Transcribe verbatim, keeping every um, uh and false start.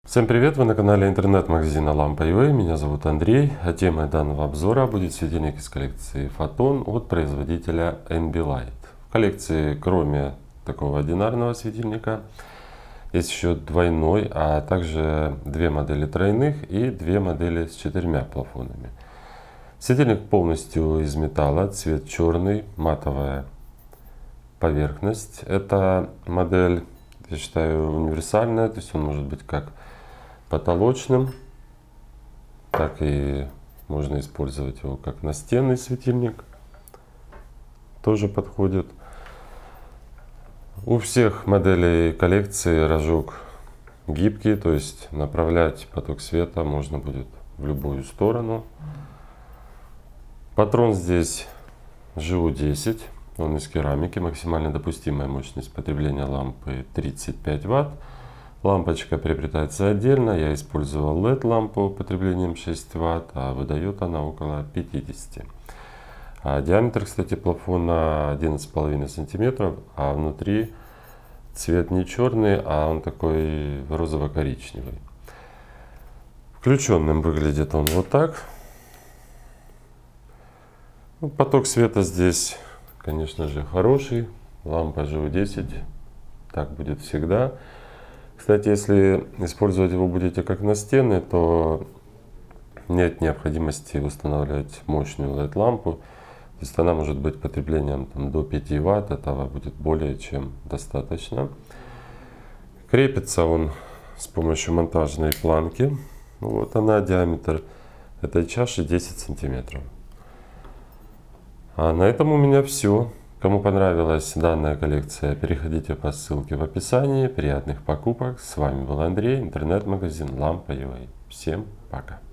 Всем привет! Вы на канале интернет-магазина Лампа точка ю а. Меня зовут Андрей, а темой данного обзора будет светильник из коллекции Photon от производителя Ambilight. В коллекции, кроме такого одинарного светильника, есть еще двойной, а также две модели тройных и две модели с четырьмя плафонами. Светильник полностью из металла, цвет черный, матовая поверхность. Эта модель, я считаю, универсальная, то есть он может быть как потолочным, так и можно использовать его как настенный светильник, тоже подходит. У всех моделей коллекции рожок гибкий, то есть направлять поток света можно будет в любую сторону. Патрон здесь жэ у десять, он из керамики, максимально допустимая мощность потребления лампы тридцать пять ватт. Лампочка приобретается отдельно, я использовал эл и ди-лампу потреблением шесть ватт, а выдает она около пятидесяти. А диаметр, кстати, плафона одиннадцать с половиной сантиметров, а внутри цвет не черный, а он такой розово-коричневый. Включенным выглядит он вот так. Ну, поток света здесь, конечно же, хороший. Лампа жэ у десять, так будет всегда. Кстати, если использовать его будете как настенный, то нет необходимости устанавливать мощную эл и ди-лампу. То есть она может быть потреблением там, до пяти ватт, этого будет более чем достаточно. Крепится он с помощью монтажной планки. Вот она, диаметр этой чаши десять сантиметров. А на этом у меня все. Кому понравилась данная коллекция, переходите по ссылке в описании. Приятных покупок. С вами был Андрей, интернет-магазин Лампа точка ю а. Всем пока!